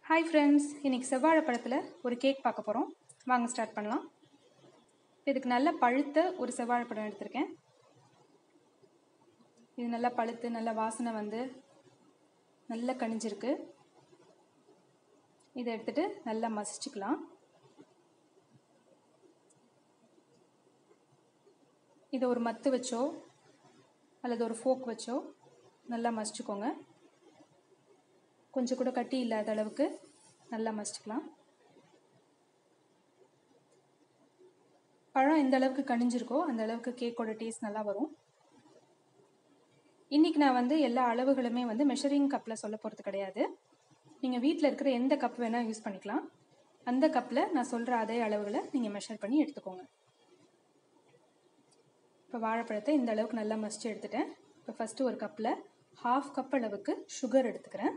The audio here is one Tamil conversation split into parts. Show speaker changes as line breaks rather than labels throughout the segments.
ஹாய் ஃப்ரெண்ட்ஸ், இன்றைக்கி செவ்வாழைப்பழத்தில் ஒரு கேக் பார்க்க போகிறோம். வாங்க ஸ்டார்ட் பண்ணலாம். இதுக்கு நல்ல பழுத்த ஒரு செவ்வாழைப்பழம் எடுத்திருக்கேன். இது நல்லா பழுத்து நல்ல வாசனை வந்து நல்லா கனிஞ்சிருக்கு. இதை எடுத்துகிட்டு நல்லா மசிச்சுக்கலாம். இதை ஒரு மத்து வச்சோ அல்லது ஒரு ஃபோக் வச்சோ நல்லா மசிச்சுக்கோங்க. கொஞ்சம் கூட கட்டி இல்லாத அளவுக்கு நல்லா மசிச்சுக்கலாம். பழம் எந்த அளவுக்கு கனிஞ்சிருக்கோ அந்த அளவுக்கு கேக்கோட டேஸ்ட் நல்லா வரும். இன்றைக்கி நான் வந்து எல்லா அளவுகளுமே வந்து மெஷரிங் கப்பில் சொல்ல போகிறது கிடையாது. நீங்கள் வீட்டில் இருக்கிற எந்த கப் வேணால் யூஸ் பண்ணிக்கலாம். அந்த கப்பில் நான் சொல்கிற அதே அளவுகளை நீங்கள் மெஷர் பண்ணி எடுத்துக்கோங்க. இப்போ வாழைப்பழத்தை இந்த அளவுக்கு நல்லா மசிச்சு எடுத்துட்டேன். இப்போ ஃபஸ்ட்டு ஒரு கப்பில் 1/2 கப் அளவுக்கு சுகர் எடுத்துக்கிறேன்.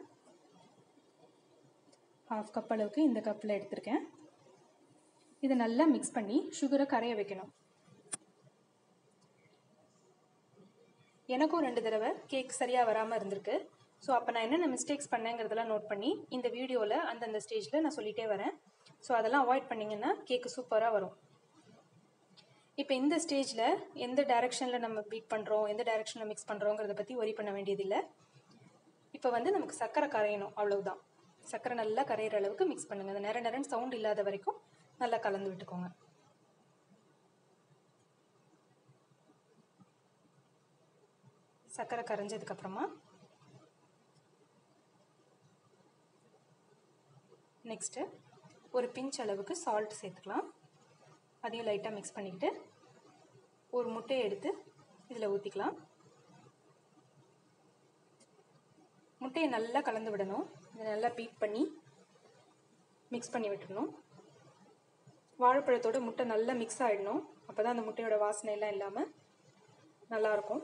1/2 கப் அளவுக்கு இந்த கப்பில் எடுத்திருக்கேன். இதை நல்லா மிக்ஸ் பண்ணி சுகரை கரைய வைக்கணும். எனக்கும் 2 தடவை கேக் சரியாக வராமல் இருந்திருக்கு. ஸோ அப்போ நான் என்னென்ன மிஸ்டேக்ஸ் பண்ணேங்கிறதெல்லாம் நோட் பண்ணி இந்த வீடியோவில் அந்தந்த ஸ்டேஜில் நான் சொல்லிகிட்டே வரேன். ஸோ அதெல்லாம் அவாய்ட் பண்ணிங்கன்னா கேக்கு சூப்பராக வரும். இப்போ இந்த ஸ்டேஜில் எந்த டைரெக்ஷனில் நம்ம பீட் பண்ணுறோம், எந்த டைரெக்ஷனில் மிக்ஸ் பண்ணுறோங்கிறத பற்றி ஒரி பண்ண வேண்டியதில்லை. இப்போ வந்து நமக்கு சர்க்கரை கரையணும், அவ்வளவுதான். சர்க்கரை நல்லா கரையிற அளவுக்கு மிக்ஸ் பண்ணுங்கள். அந்த நேரன்னு சவுண்ட் இல்லாத வரைக்கும் நல்லா கலந்து விட்டுக்கோங்க. சர்க்கரை கரைஞ்சதுக்கப்புறமா நெக்ஸ்ட்டு ஒரு பிஞ்ச் அளவுக்கு சால்ட் சேர்த்துக்கலாம். அதையும் லைட்டாக மிக்ஸ் பண்ணிக்கிட்டு ஒரு முட்டையை எடுத்து இதில் ஊற்றிக்கலாம். முட்டையை நல்லா கலந்து விடணும். இதை நல்லா பீட் பண்ணி மிக்ஸ் பண்ணி விட்டுடணும். வாழைப்பழத்தோட முட்டை நல்லா மிக்ஸ் ஆகிடணும். அப்போ தான் அந்த முட்டையோட வாசனையெல்லாம் இல்லாமல் நல்லாயிருக்கும்.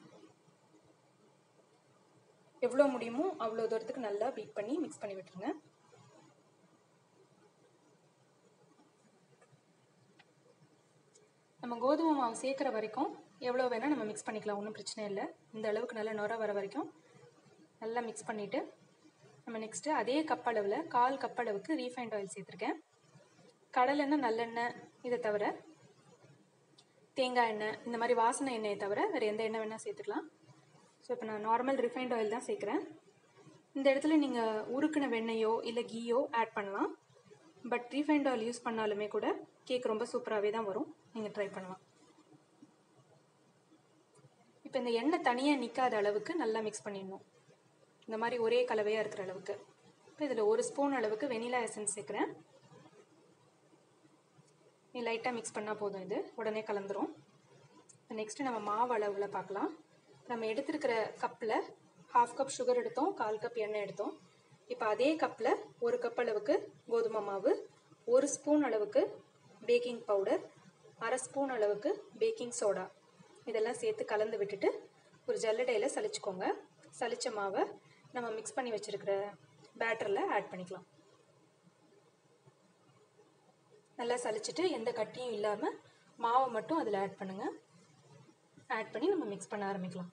எவ்வளோ முடியுமோ அவ்வளோ தூரத்துக்கு நல்லா பீட் பண்ணி மிக்ஸ் பண்ணி விட்டுருங்க. நம்ம கோதுமை மாவு சேர்க்குற வரைக்கும் எவ்வளோ வேணால் நம்ம மிக்ஸ் பண்ணிக்கலாம், ஒன்றும் பிரச்சனை இல்லை. இந்த அளவுக்கு நல்லா நுர வர வரைக்கும் நல்லா மிக்ஸ் பண்ணிவிட்டு நம்ம நெக்ஸ்ட்டு அதே கப் அளவில் 1/4 கப் அளவுக்கு ரீஃபைண்ட் ஆயில் சேர்த்துருக்கேன். கடலெண்ணெய், நல்லெண்ணெய் இதை தவிர தேங்காய் எண்ணெய், இந்த மாதிரி வாசனை எண்ணெயை தவிர வேறு எந்த எண்ணெய் வேணால் சேர்த்துக்கலாம். ஸோ இப்போ நான் நார்மல் ரிஃபைண்ட் ஆயில் தான் சேர்க்குறேன். இந்த இடத்துல நீங்கள் உருக்கின வெண்ணெயோ இல்லை கீயோ ஆட் பண்ணலாம். பட் ரீஃபைண்ட் ஆயில் யூஸ் பண்ணாலுமே கூட கேக் ரொம்ப சூப்பராகவே தான் வரும். நீங்கள் ட்ரை பண்ணலாம். இப்போ இந்த எண்ணெய் தனியாக நிற்காத அளவுக்கு நல்லா மிக்ஸ் பண்ணிடணும். இந்த மாதிரி ஒரே கலவையாக இருக்கிற அளவுக்கு. இப்போ இதில் 1 ஸ்பூன் அளவுக்கு வெனிலா எசன்ஸ் சேர்க்குறேன். நீ லைட்டாக மிக்ஸ் பண்ணால் போதும், இது உடனே கலந்துரும். நெக்ஸ்ட்டு நம்ம மாவு அளவில் பார்க்கலாம். நம்ம எடுத்துருக்கிற கப்பில் 1/2 கப் சுகர் எடுத்தோம், 1/4 கப் எண்ணெய் எடுத்தோம். இப்போ அதே கப்பில் 1 கப் அளவுக்கு கோதுமை மாவு, 1 ஸ்பூன் அளவுக்கு பேக்கிங் பவுடர், 1/2 ஸ்பூன் அளவுக்கு பேக்கிங் சோடா இதெல்லாம் சேர்த்து கலந்து விட்டுட்டு ஒரு ஜல்லடையில் சலிச்சுக்கோங்க. சலிச்ச மாவை நம்ம மிக்ஸ் பண்ணி வச்சுருக்கிற பேட்டரில் ஆட் பண்ணிக்கலாம். நல்லா சலிச்சுட்டு எந்த கட்டியும் இல்லாமல் மாவை மட்டும் அதில் ஆட் பண்ணுங்கள். ஆட் பண்ணி நம்ம மிக்ஸ் பண்ண ஆரம்பிக்கலாம்.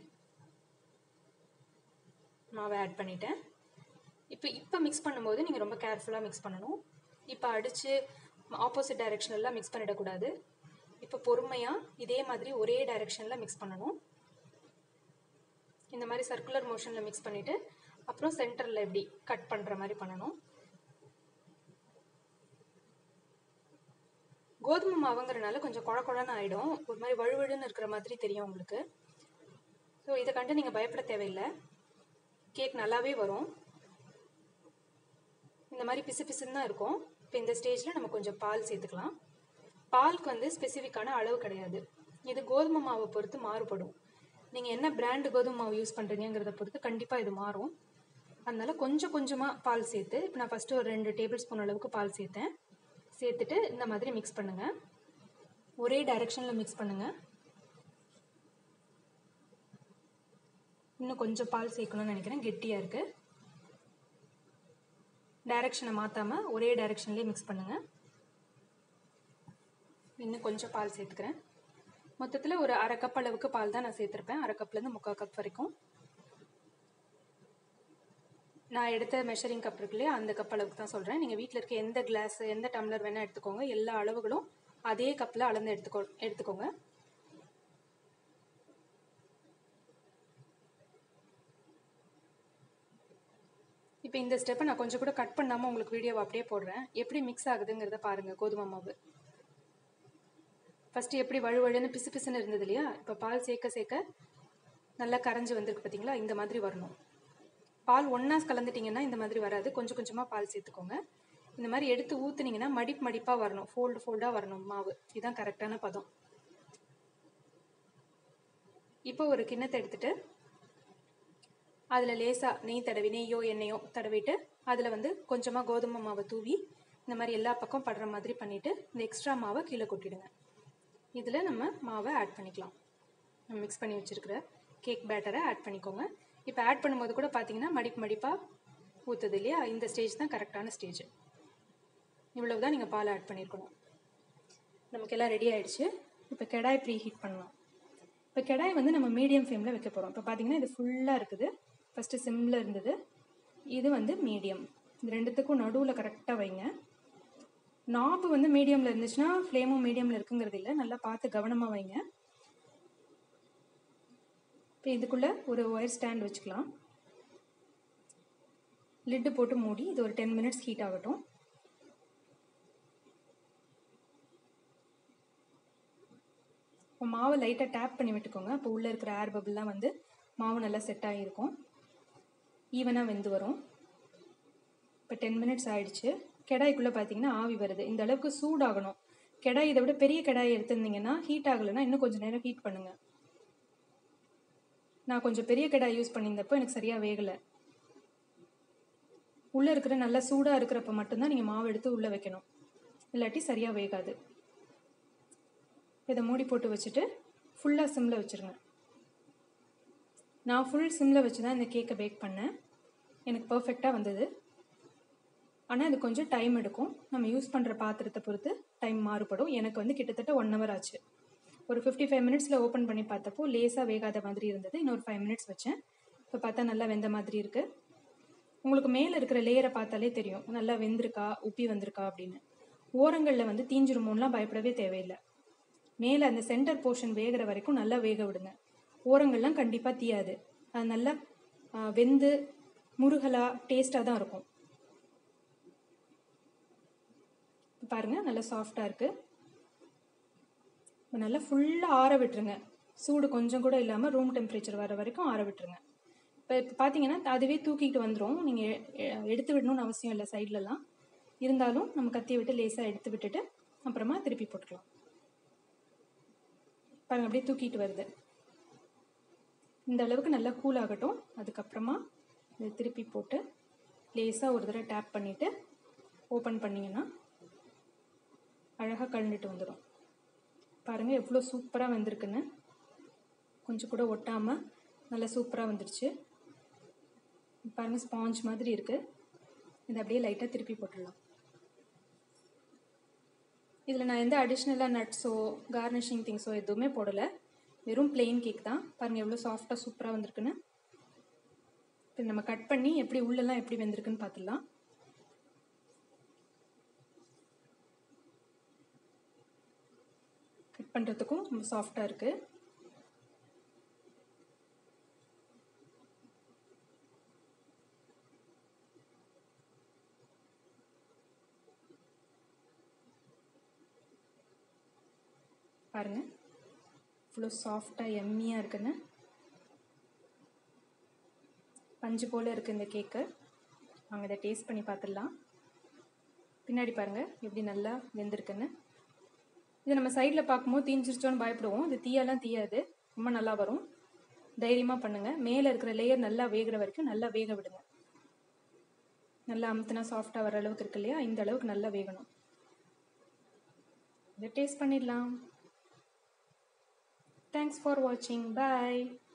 மாவை ஆட் பண்ணிட்டேன். இப்போ மிக்ஸ் பண்ணும்போது நீங்கள் ரொம்ப கேர்ஃபுல்லாக மிக்ஸ் பண்ணணும். இப்போ அடித்து ஆப்போசிட் டைரெக்ஷனெல்லாம் மிக்ஸ் பண்ணிடக்கூடாது. இப்போ பொறுமையாக இதே மாதிரி ஒரே டைரெக்ஷனில் மிக்ஸ் பண்ணணும். இந்த மாதிரி சர்க்குலர் மோஷனில் மிக்ஸ் பண்ணிவிட்டு அப்புறம் சென்டரில் எப்படி கட் பண்ணுற மாதிரி பண்ணணும். கோதுமை மாவுங்கிறனால கொஞ்சம் குழன்னு ஆகிடும், ஒரு மாதிரி வழுவழுன்னு இருக்கிற மாதிரி தெரியும் உங்களுக்கு. ஸோ இதை கண்டு நீங்கள் பயப்பட தேவையில்லை. கேக் நல்லாவே வரும். இந்த மாதிரி பிசு பிசுன்னு தான் இருக்கும். இப்போ இந்த ஸ்டேஜில் நம்ம கொஞ்சம் பால் சேர்த்துக்கலாம். பாலுக்கு வந்து ஸ்பெசிஃபிக்கான அளவு கிடையாது. இது கோதுமை மாவை பொறுத்து மாறுபடும். நீங்கள் என்ன பிராண்டு கோதுமை மாவு யூஸ் பண்ணுறீங்கிறத பொறுத்து கண்டிப்பாக இது மாறும். அதனால் கொஞ்சம் கொஞ்சமாக பால் சேர்த்து, இப்போ நான் ஃபஸ்ட்டு ஒரு 2 டேபிள் ஸ்பூன் அளவுக்கு பால் சேர்த்தேன். சேர்த்துட்டு இந்த மாதிரி மிக்ஸ் பண்ணுங்கள். ஒரே டைரெக்ஷனில் மிக்ஸ் பண்ணுங்கள். இன்னும் கொஞ்சம் பால் சேர்க்கணும்னு நினைக்கிறேன், கெட்டியாக இருக்குது. டைரெக்ஷனை மாற்றாமல் ஒரே டைரெக்ஷன்லேயே மிக்ஸ் பண்ணுங்கள். இன்னும் கொஞ்சம் பால் சேர்த்துக்கிறேன். மொத்தத்தில் ஒரு 1/2 கப் அளவுக்கு பால் தான் நான் சேர்த்துருப்பேன். 1/2 கப்லேருந்து 3/4 கப் வரைக்கும். நான் எடுத்த மெஷரிங் கப் இருக்கு இல்லையா, அந்த கப் அளவுக்கு தான் சொல்கிறேன். நீங்கள் வீட்டில் இருக்க எந்த கிளாஸ் எந்த டம்ளர் வேணால் எடுத்துக்கோங்க. எல்லா அளவுகளும் அதே கப்பில் அளந்து எடுத்துக்கோங்க. இப்போ இந்த ஸ்டெப்பை நான் கொஞ்சம் கூட கட் பண்ணாமல் உங்களுக்கு வீடியோவை அப்படியே போடுறேன். எப்படி மிக்ஸ் ஆகுதுங்கிறத பாருங்கள். கோதுமை மாவு ஃபஸ்ட்டு எப்படி வழுவழுன்னு பிசு பிசுன்னு இருந்தது இல்லையா, இப்போ பால் சேர்க்க சேர்க்க நல்லா கரைஞ்சி வந்திருக்கு பார்த்தீங்களா, இந்த மாதிரி வரணும். பால் ஒன்றா கலந்துட்டிங்கன்னா இந்த மாதிரி வராது. கொஞ்சம் கொஞ்சமாக பால் சேர்த்துக்கோங்க. இந்த மாதிரி எடுத்து ஊற்றுனீங்கன்னா மடிப்பாக வரணும், ஃபோல்டாக வரணும் மாவு. இதுதான் கரெக்டான பதம். இப்போ ஒரு கிண்ணத்தை எடுத்துகிட்டு அதில் லேசாக நெய்யோ எண்ணெயோ தடவிட்டு அதில் கொஞ்சமாக கோதுமை மாவை தூவி இந்த மாதிரி எல்லா பக்கம் படுற மாதிரி பண்ணிவிட்டு இந்த எக்ஸ்ட்ரா மாவை கீழே கொட்டிடுங்க. இதில் நம்ம மாவை ஆட் பண்ணிக்கலாம். நம்ம மிக்ஸ் பண்ணி வச்சுருக்கிற கேக் பேட்டரை ஆட் பண்ணிக்கோங்க. இப்போ ஆட் பண்ணும்போது கூட பார்த்தீங்கன்னா மடிப்பாக ஊற்றுது இல்லையா, இந்த ஸ்டேஜ் தான் கரெக்டான ஸ்டேஜ். இவ்வளவு தான் நீங்கள் பால் ஆட் பண்ணியிருக்கணும். நமக்கு எல்லாம் ரெடி ஆகிடுச்சு. இப்போ கடாய் ப்ரீ ஹீட் பண்ணலாம். இப்போ கடாய் நம்ம மீடியம் ஃப்ளேமில் வைக்க போகிறோம். இப்போ பார்த்தீங்கன்னா இது ஃபுல்லாக இருக்குது. ஃபஸ்ட்டு சிம்மில் இருந்தது, இது மீடியம். இது ரெண்டுத்துக்கும் நடுவில் கரெக்டாக வைங்க. நாப்பு மீடியமில் இருந்துச்சுன்னா ஃப்ளேமும் மீடியமில் இருக்குங்கிறது இல்லை, நல்லா பார்த்து கவனமாக வைங்க. இப்போ இதுக்குள்ளே ஒரு ஒயர் ஸ்டாண்ட் வச்சுக்கலாம். லிட்டு போட்டு மூடி இது ஒரு 10 மினிட்ஸ் ஹீட் ஆகட்டும். இப்போ மாவை லைட்டாக டேப் பண்ணி விட்டுக்கோங்க. அப்போ உள்ளே இருக்கிற ஏர் பபிள்லாம் மாவு நல்லா செட் ஆகிருக்கும், ஈவனாக வெந்து வரும். இப்போ 10 மினிட்ஸ் ஆகிடுச்சு. கடாய்க்குள்ளே பார்த்தீங்கன்னா ஆவி வருது. இந்த அளவுக்கு சூடாகணும். கடாய் இதை விட பெரிய கடாய் எடுத்துருந்தீங்கன்னா ஹீட் ஆகலைன்னா இன்னும் கொஞ்சம் நேரம் ஹீட் பண்ணுங்கள். நான் கொஞ்சம் பெரிய கடாய் யூஸ் பண்ணியிருந்தப்போ எனக்கு சரியாக வேகலை. உள்ளே இருக்கிற நல்லா சூடாக இருக்கிறப்ப மட்டும்தான் நீங்கள் மாவு எடுத்து உள்ளே வைக்கணும், இல்லாட்டி சரியாக வேகாது. இதை மூடி போட்டு வச்சுட்டு ஃபுல்லாக சிம்மில் வச்சுருங்க. நான் ஃபுல் சிம்மில் வச்சு தான் இந்த கேக்கை பேக் பண்ணேன். எனக்கு பர்ஃபெக்டாக வந்தது. ஆனால் இது கொஞ்சம் டைம் எடுக்கும். நம்ம யூஸ் பண்ணுற பாத்திரத்தை பொறுத்து டைம் மாறுபடும். எனக்கு கிட்டத்தட்ட 1 hour ஆச்சு. ஒரு 55 மினிட்ஸில் ஓப்பன் பண்ணி பார்த்தப்போ லேசாக வேகாத மாதிரி இருந்தது. இன்னொரு 5 மினிட்ஸ் வச்சேன். இப்போ பார்த்தா நல்லா வெந்த மாதிரி இருக்குது. உங்களுக்கு மேலே இருக்கிற லேயரை பார்த்தாலே தெரியும் நல்லா வெந்திருக்கா உப்பி வந்திருக்கா அப்படின்னு. ஓரங்களில் தீஞ்சிருமோன்னுலாம் பயப்படவே தேவையில்லை. மேலே அந்த சென்டர் போர்ஷன் வேகிற வரைக்கும் நல்லா வேக விடுங்க. ஓரங்கள்லாம் கண்டிப்பாக தீயாது. அது நல்லா வெந்து முருகலாக டேஸ்ட்டாக தான் இருக்கும். பாருங்கள் நல்லா சாஃப்டாக இருக்குது. நல்லா ஃபுல்லாக ஆற விட்டுருங்க. சூடு கொஞ்சம் கூட இல்லாமல் ரூம் டெம்பரேச்சர் வர வரைக்கும் ஆற விட்டுருங்க. இப்போ பார்த்தீங்கன்னா அதுவே தூக்கிட்டு வந்துடும். நீங்கள் எடுத்து விடணும்னு அவசியம் இல்லை. சைட்லலாம் இருந்தாலும் நம்ம கத்தியை விட்டு லேசாக எடுத்து விட்டுட்டு அப்புறமா திருப்பி போட்டுக்கலாம். பாருங்கள் அப்படியே தூக்கிட்டு வருது. இந்த அளவுக்கு நல்லா கூல் ஆகட்டும். அதுக்கப்புறமா இதை திருப்பி போட்டு லேசாக ஒரு தடவை டேப் பண்ணிவிட்டு ஓப்பன் பண்ணிங்கன்னா அழகாக கலந்துட்டு வந்துடும். பாருங்கள் எவ்வளோ சூப்பராக வந்திருக்குன்னு. கொஞ்சம் கூட ஒட்டாமல் நல்லா சூப்பராக வந்துடுச்சு. பாருங்கள் ஸ்பாஞ்ச் மாதிரி இருக்குது. இதை அப்படியே லைட்டாக திருப்பி போட்டுடலாம். இதில் நான் எந்த அடிஷ்னலாக நட்ஸோ கார்னிஷிங் திங்ஸோ எதுவுமே போடலை. வெறும் பிளெயின் கேக் தான். பாருங்கள் எவ்வளோ சாஃப்டாக சூப்பராக வந்திருக்குன்னு. இப்போ நம்ம கட் பண்ணி எப்படி உள்ளெல்லாம் எப்படி வெந்திருக்குன்னு பார்த்துடலாம். கட் பண்ணுறதுக்கும் ரொம்ப சாஃப்டாக இருக்குது. பாருங்கள் இவ்வளோ சாஃப்டாக எம்மியாக இருக்குன்னு. பஞ்சு போல் இருக்குது இந்த கேக்கு. வாங்க இதை டேஸ்ட் பண்ணி பார்த்துடலாம். பின்னாடி பாருங்கள் எப்படி நல்லா வெந்திருக்குன்னு. இது நம்ம சைடில் பார்க்கும்போது தீஞ்சிருச்சோன்னு பயப்படுவோம். இது தீயெல்லாம் தீயாது, ரொம்ப நல்லா வரும். தைரியமாக பண்ணுங்கள். மேலே இருக்கிற லேயர் நல்லா வேகிற வரைக்கும் நல்லா வேக விடுங்க. நல்லா அமுத்துனா சாஃப்டாக வர அளவுக்கு இருக்கு இல்லையா, இந்த அளவுக்கு நல்லா வேகணும். இதை டேஸ்ட் பண்ணிடலாம். Thanks for watching. Bye.